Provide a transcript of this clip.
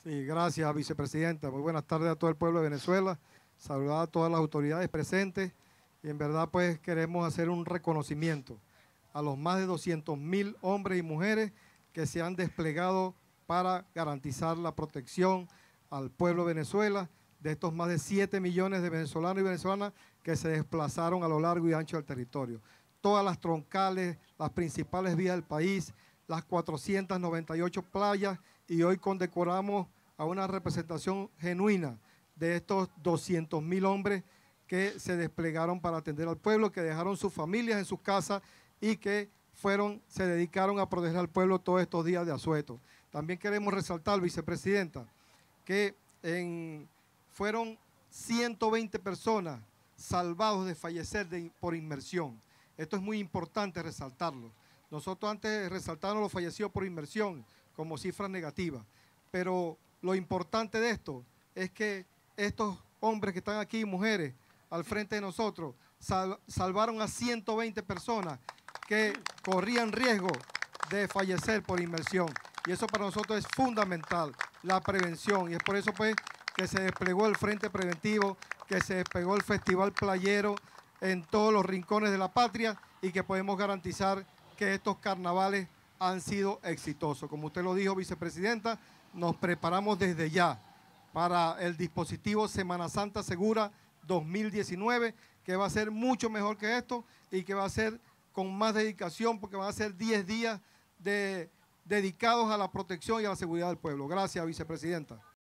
Sí, gracias, vicepresidenta. Muy buenas tardes a todo el pueblo de Venezuela. Saludar a todas las autoridades presentes. Y en verdad, pues, queremos hacer un reconocimiento a los más de 200.000 hombres y mujeres que se han desplegado para garantizar la protección al pueblo de Venezuela, de estos más de 7 millones de venezolanos y venezolanas que se desplazaron a lo largo y ancho del territorio. Todas las troncales, las principales vías del país, las 498 playas, y hoy condecoramos a una representación genuina de estos 200.000 hombres que se desplegaron para atender al pueblo, que dejaron sus familias en sus casas y que se dedicaron a proteger al pueblo todos estos días de asueto. También queremos resaltar, vicepresidenta, que fueron 120 personas salvados de fallecer por inmersión. Esto es muy importante resaltarlo. Nosotros antes resaltábamos los fallecidos por inmersión como cifras negativas, pero lo importante de esto es que estos hombres que están aquí y mujeres al frente de nosotros salvaron a 120 personas que corrían riesgo de fallecer por inmersión. Y eso para nosotros es fundamental, la prevención. Y es por eso pues que se desplegó el Frente Preventivo, que se desplegó el Festival Playero en todos los rincones de la patria y que podemos garantizar que estos carnavales han sido exitosos. Como usted lo dijo, vicepresidenta, nos preparamos desde ya para el dispositivo Semana Santa Segura 2019, que va a ser mucho mejor que esto y que va a ser con más dedicación, porque van a ser 10 días dedicados a la protección y a la seguridad del pueblo. Gracias, vicepresidenta.